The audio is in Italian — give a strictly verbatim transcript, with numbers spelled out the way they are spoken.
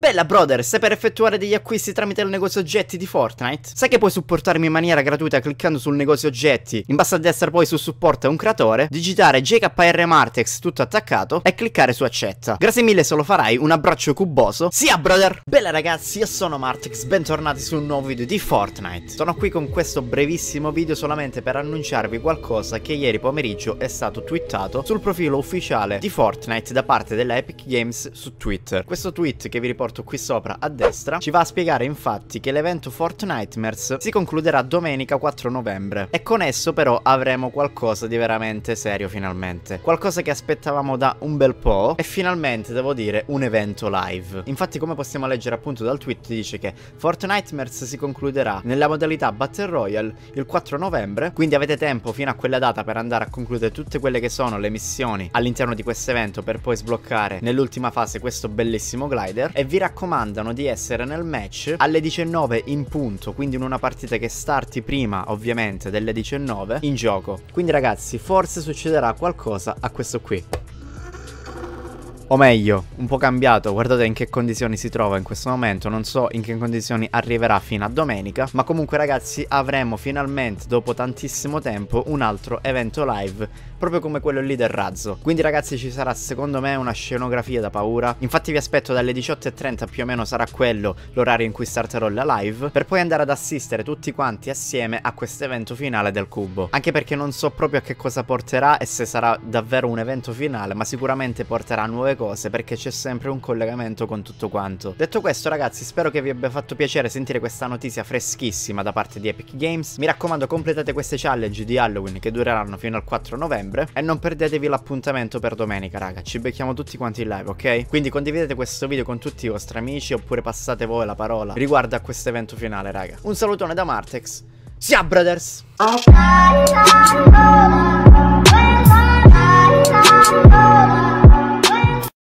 Bella brother, stai per effettuare degli acquisti tramite il negozio oggetti di Fortnite? Sai che puoi supportarmi in maniera gratuita cliccando sul negozio oggetti, in basso a destra poi su supporta un creatore, digitare J K R Martex tutto attaccato e cliccare su accetta. Grazie mille se lo farai, un abbraccio cuboso. Sia brother! Bella ragazzi, io sono Martex, bentornati su un nuovo video di Fortnite. Sono qui con questo brevissimo video solamente per annunciarvi qualcosa che ieri pomeriggio è stato twittato sul profilo ufficiale di Fortnite da parte della Epic Games su Twitter. Questo tweet che vi riporto qui sopra a destra ci va a spiegare infatti che l'evento Fortnitemers si concluderà domenica quattro novembre e con esso però avremo qualcosa di veramente serio finalmente, qualcosa che aspettavamo da un bel po' e finalmente devo dire un evento live. Infatti, come possiamo leggere appunto dal tweet, dice che Fortnitemers si concluderà nella modalità Battle Royale il quattro novembre, quindi avete tempo fino a quella data per andare a concludere tutte quelle che sono le missioni all'interno di questo evento per poi sbloccare nell'ultima fase questo bellissimo glider, e vi raccomandano di essere nel match alle diciannove in punto, quindi in una partita che starti prima ovviamente delle diciannove in gioco. Quindi ragazzi, forse succederà qualcosa a questo qui, o meglio, un po' cambiato. Guardate in che condizioni si trova in questo momento, non so in che condizioni arriverà fino a domenica, ma comunque ragazzi avremo finalmente dopo tantissimo tempo un altro evento live proprio come quello lì del razzo. Quindi ragazzi ci sarà secondo me una scenografia da paura. Infatti vi aspetto dalle diciotto e trenta, più o meno sarà quello l'orario in cui starterò la live, per poi andare ad assistere tutti quanti assieme a questo evento finale del cubo. Anche perché non so proprio a che cosa porterà e se sarà davvero un evento finale, ma sicuramente porterà nuove cose perché c'è sempre un collegamento con tutto quanto. Detto questo ragazzi, spero che vi abbia fatto piacere sentire questa notizia freschissima da parte di Epic Games. Mi raccomando, completate queste challenge di Halloween che dureranno fino al quattro novembre e non perdetevi l'appuntamento per domenica raga, ci becchiamo tutti quanti in live, ok? Quindi condividete questo video con tutti i vostri amici oppure passate voi la parola riguardo a questo evento finale raga. Un salutone da Martex, sia brothers!